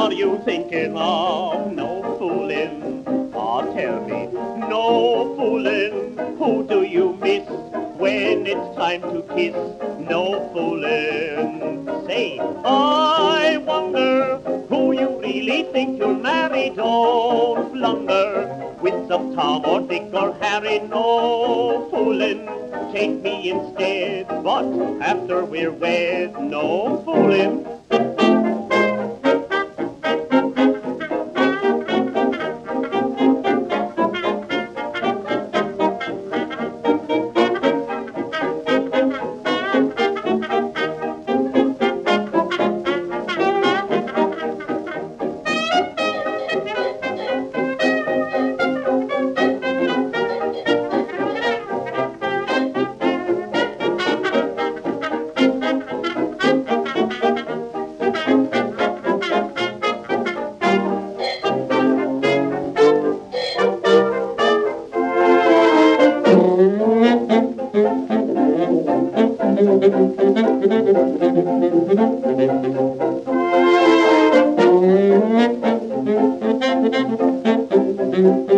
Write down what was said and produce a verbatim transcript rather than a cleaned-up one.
are you thinking of? No fooling. Oh, tell me, no fooling. Who do you miss when it's time to kiss? No fooling. Say, I wonder who you really think you'll marry. Don't blunder with some Tom or Dick or Harry. No fooling. Take me instead, but after we're wed, no fooling. Thank you.